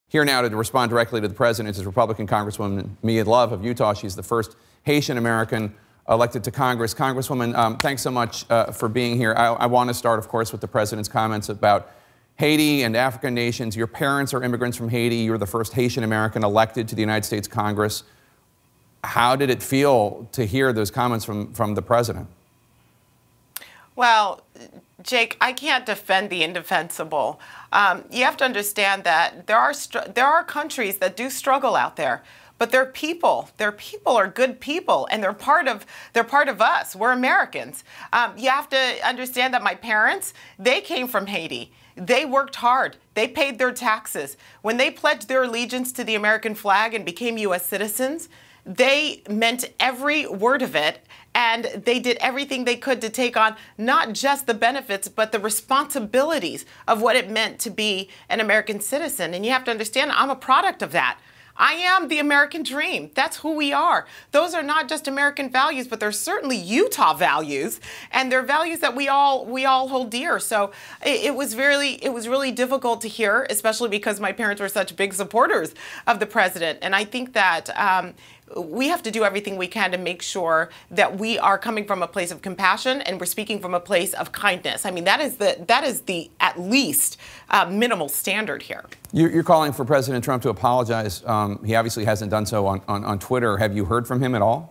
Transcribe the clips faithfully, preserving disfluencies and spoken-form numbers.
Here now to respond directly to the president is Republican Congresswoman Mia Love of Utah. She's the first Haitian-American elected to Congress. Congresswoman, um, thanks so much uh, for being here. I, I want to start, of course, with the president's comments about Haiti and African nations. Your parents are immigrants from Haiti. You were the first Haitian-American elected to the United States Congress. How did it feel to hear those comments from, from the president? Well, Jake, I can't defend the indefensible. Um, you have to understand that there are there are countries that do struggle out there, but they're people. Their people are good people, and they're part of they're part of us. We're Americans. Um, you have to understand that my parents, they came from Haiti. They worked hard. They paid their taxes. When they pledged their allegiance to the American flag and became U S citizens, they meant every word of it, and they did everything they could to take on not just the benefits, but the responsibilities of what it meant to be an American citizen. And you have to understand, I'm a product of that. I am the American dream. That's who we are. Those are not just American values, but they're certainly Utah values, and they're values that we all we all hold dear. So it, it was really it was really difficult to hear, especially because my parents were such big supporters of the president. And I think that um, we have to do everything we can to make sure that we are coming from a place of compassion and we're speaking from a place of kindness. I mean, that is the that is the at least uh, minimal standard here. You're calling for President Trump to apologize. Um, he obviously hasn't done so on, on, on Twitter. Have you heard from him at all?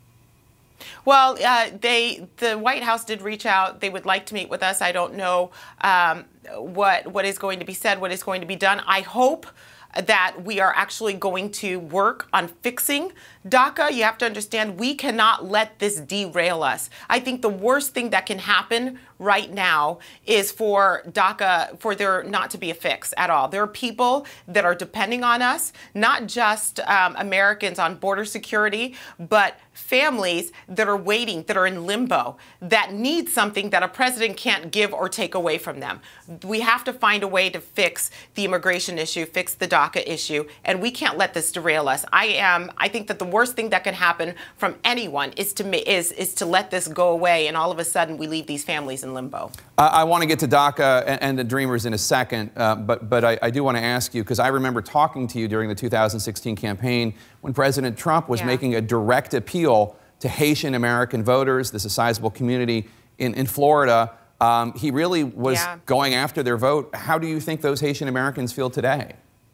Well, uh, they the White House did reach out. They would like to meet with us. I don't know um, what what is going to be said, what is going to be done. I hope that we are actually going to work on fixing DACA. You have to understand, we cannot let this derail us. I think the worst thing that can happen right now is for DACA, for there not to be a fix at all. There are people that are depending on us, not just um, Americans on border security, but families that are waiting, that are in limbo, that need something that a president can't give or take away from them. We have to find a way to fix the immigration issue, fix the DACA issue, and we can't let this derail us. I am, I think that the worst thing that can happen from anyone is to is is to let this go away, and all of a sudden we leave these families in limbo. Uh, I want to get to DACA and, and the Dreamers in a second, uh, but but I, I do want to ask you, because I remember talking to you during the two thousand sixteen campaign when President Trump was yeah. making a direct appeal to Haitian-American voters. This is a sizable community in, in Florida. Um, he really was yeah. going after their vote. How do you think those Haitian-Americans feel today?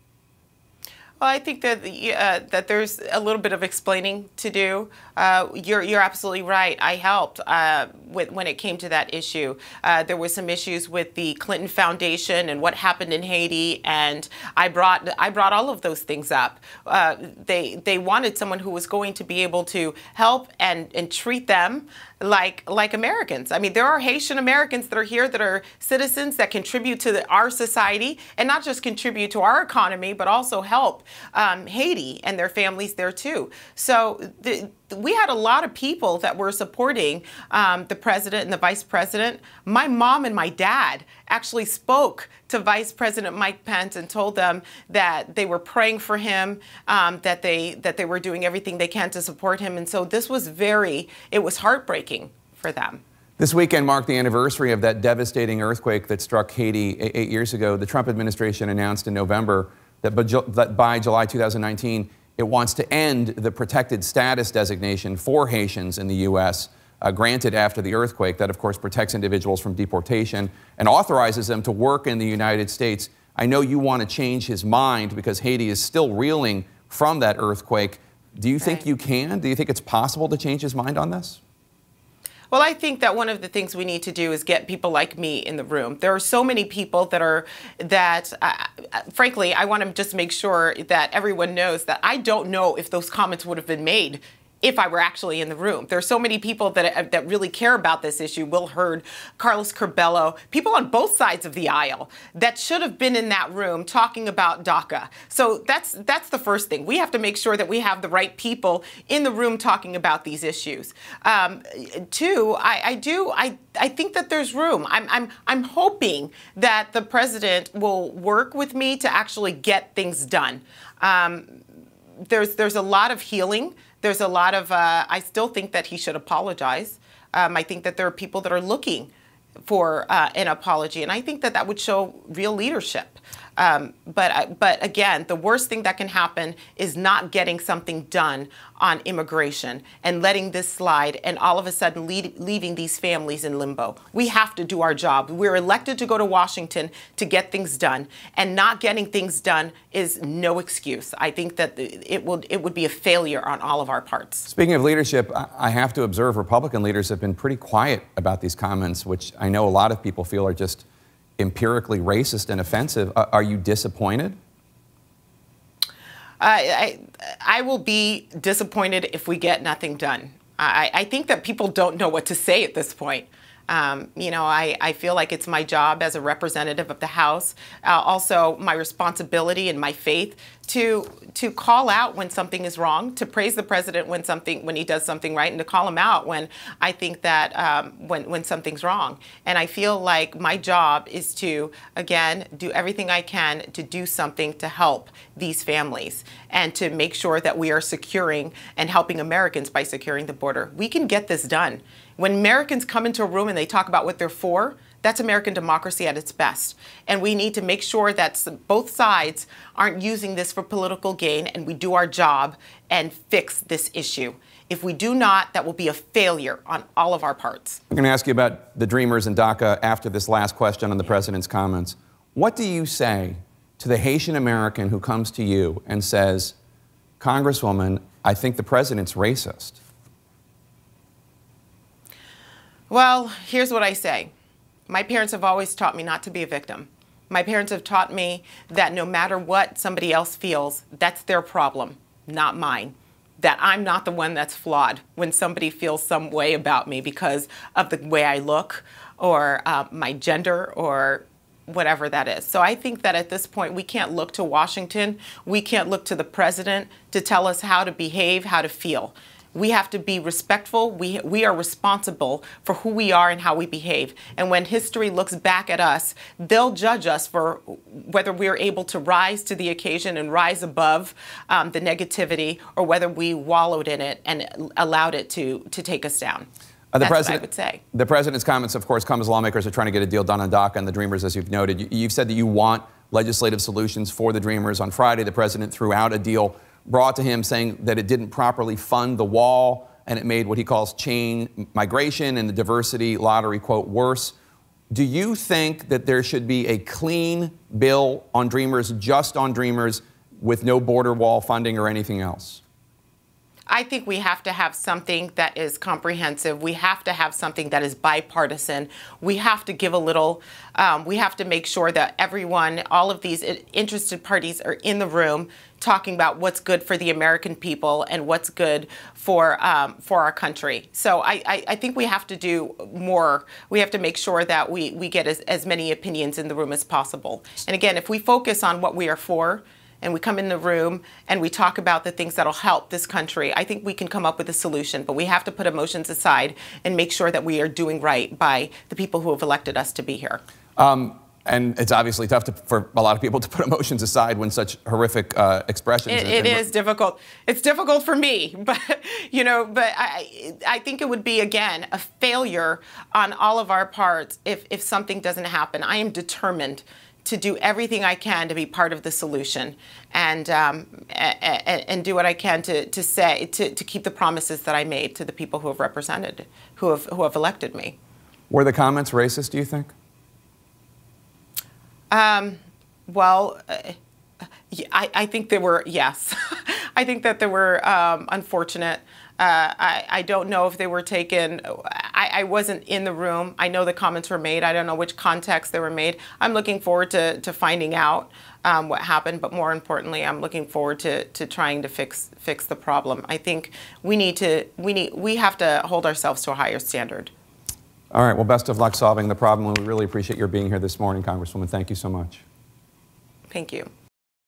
Well, I think that uh, that there's a little bit of explaining to do. Uh, you're you're absolutely right. I helped uh, with when it came to that issue. Uh, there was some issues with the Clinton Foundation and what happened in Haiti, and I brought I brought all of those things up. Uh, they they wanted someone who was going to be able to help and and treat them like like Americans. I mean, there are Haitian Americans that are here that are citizens that contribute to the, our society, and not just contribute to our economy, but also help um, Haiti and their families there too. So the, we had a lot of people that were supporting um, the president and the vice president. My mom and my dad actually spoke to Vice President Mike Pence and told them that they were praying for him, um, that they that they were doing everything they can to support him. And so this was very, it was heartbreaking for them. This weekend marked the anniversary of that devastating earthquake that struck Haiti eight years ago. The Trump administration announced in November that by July two thousand nineteen, it wants to end the protected status designation for Haitians in the U S, uh, granted after the earthquake. That, of course, protects individuals from deportation and authorizes them to work in the United States. I know you want to change his mind because Haiti is still reeling from that earthquake. Do you think you can? Do you think it's possible to change his mind on this? Well, I think that one of the things we need to do is get people like me in the room. There are so many people that are, that, uh, frankly, I want to just make sure that everyone knows that I don't know if those comments would have been made if I were actually in the room. There are so many people that that really care about this issue. Will Hurd, Carlos Curbelo, people on both sides of the aisle that should have been in that room talking about DACA. So that's that's the first thing. We have to make sure that we have the right people in the room talking about these issues. Um, two, I, I do I I think that there's room. I'm I'm I'm hoping that the president will work with me to actually get things done. Um, there's there's a lot of healing. There's a lot of, uh, I still think that he should apologize. Um, I think that there are people that are looking for uh, an apology, and I think that that would show real leadership. Um, but, but again, the worst thing that can happen is not getting something done on immigration and letting this slide and all of a sudden lead, leaving these families in limbo. We have to do our job. We're elected to go to Washington to get things done, and not getting things done is no excuse. I think that it will, it would be a failure on all of our parts. Speaking of leadership, I have to observe Republican leaders have been pretty quiet about these comments, which I know a lot of people feel are just empirically racist and offensive. Are you disappointed? I, I, I will be disappointed if we get nothing done. I, I think that people don't know what to say at this point. Um, you know, I, I feel like it's my job as a representative of the House, uh, also my responsibility and my faith to to call out when something is wrong, to praise the president when something when he does something right, and to call him out when I think that um, when when something's wrong. And I feel like my job is to, again, do everything I can to do something to help these families and to make sure that we are securing and helping Americans by securing the border. We can get this done. When Americans come into a room and they talk about what they're for, that's American democracy at its best. And we need to make sure that both sides aren't using this for political gain, and we do our job and fix this issue. If we do not, that will be a failure on all of our parts. I'm going to ask you about the Dreamers in DACA after this last question on the president's comments. What do you say to the Haitian American who comes to you and says, Congresswoman, I think the president's racist? Well, here's what I say. My parents have always taught me not to be a victim. My parents have taught me that no matter what somebody else feels, that's their problem, not mine. That I'm not the one that's flawed when somebody feels some way about me because of the way I look or uh, my gender or whatever that is. So I think that at this point, we can't look to Washington. We can't look to the president to tell us how to behave, how to feel. We have to be respectful. We, we are responsible for who we are and how we behave. And when history looks back at us, they'll judge us for whether we're able to rise to the occasion and rise above um, the negativity, or whether we wallowed in it and allowed it to, to take us down. Uh, the That's president, what I would say. The president's comments, of course, come as lawmakers are trying to get a deal done on DACA and the Dreamers, as you've noted. You, you've said that you want legislative solutions for the Dreamers. On Friday, the president threw out a deal brought to him saying that it didn't properly fund the wall, and it made what he calls chain migration and the diversity lottery, quote, worse. Do you think that there should be a clean bill on Dreamers, just on Dreamers, with no border wall funding or anything else? I think we have to have something that is comprehensive. We have to have something that is bipartisan. We have to give a little, um, we have to make sure that everyone, all of these interested parties are in the room talking about what's good for the American people and what's good for um, for our country. So I, I, I think we have to do more. We have to make sure that we, we get as, as many opinions in the room as possible. And again, if we focus on what we are for, and we come in the room and we talk about the things that'll help this country, I think we can come up with a solution. But we have to put emotions aside and make sure that we are doing right by the people who have elected us to be here. Um, and it's obviously tough to, for a lot of people to put emotions aside when such horrific uh, expressions. It, it is difficult. It's difficult for me, but you know, but I, I think it would be, again, a failure on all of our parts if if something doesn't happen. I am determined to do everything I can to be part of the solution, and um, and, and do what I can to to say to, to keep the promises that I made to the people who have represented, who have who have elected me. Were the comments racist, do you think? Um, well, uh, I, I think they were, yes. I think that they were um, unfortunate. Uh, I, I don't know if they were taken. I, I wasn't in the room. I know the comments were made. I don't know which context they were made. I'm looking forward to, to finding out um, what happened, but more importantly, I'm looking forward to, to trying to fix fix the problem. I think we need to we need we have to hold ourselves to a higher standard. All right. Well, best of luck solving the problem. We really appreciate your being here this morning, Congresswoman. Thank you so much. Thank you.